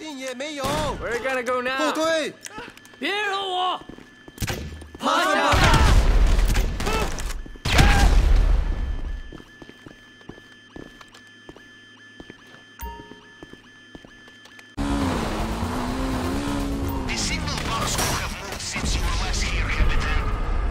Where are you gonna go now? 后退！ 别惹我！ 趴下！ The signal box will have moved since you were last here, Captain.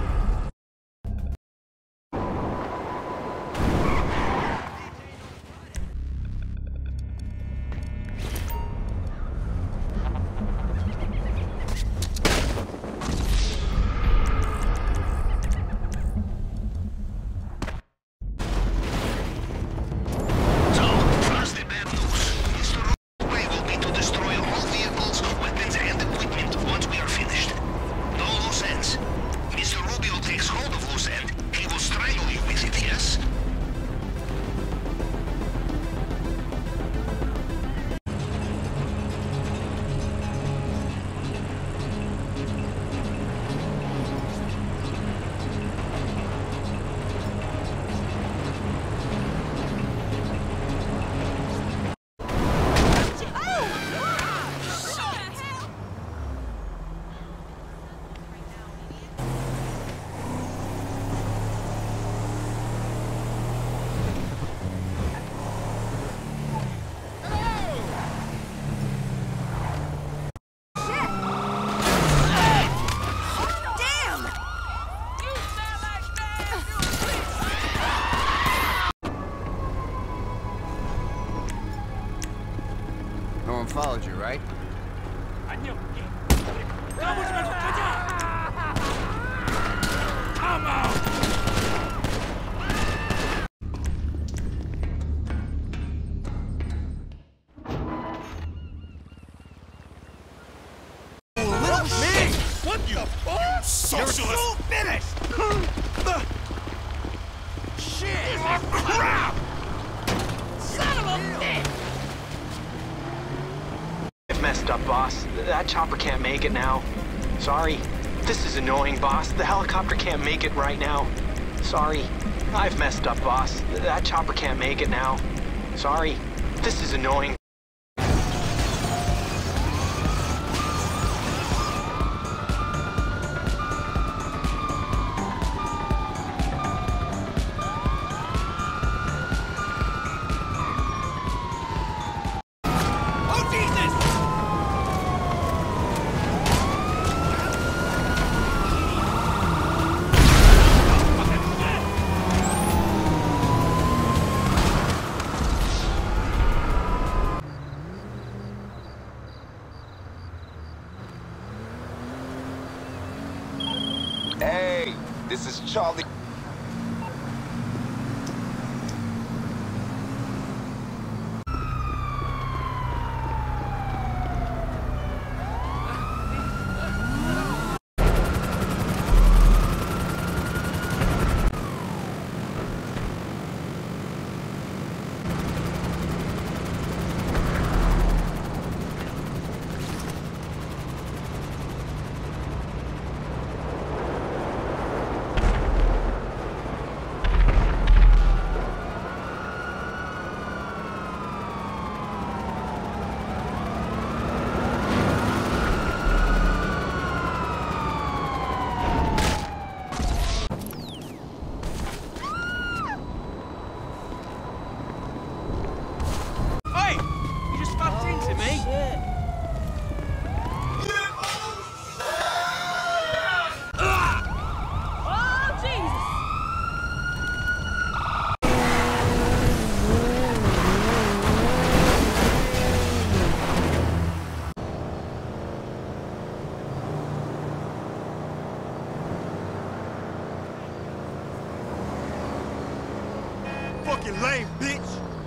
No one followed you, right? Come out! Me? What you socialist? Finished! Shit! Crap! Son of a bitch! Messed up, boss. That chopper can't make it now. Sorry. This is annoying, boss. The helicopter can't make it right now. Sorry. I've messed up, boss. That chopper can't make it now. Sorry. This is annoying. Hey, this is Charlie. Fucking lame, bitch!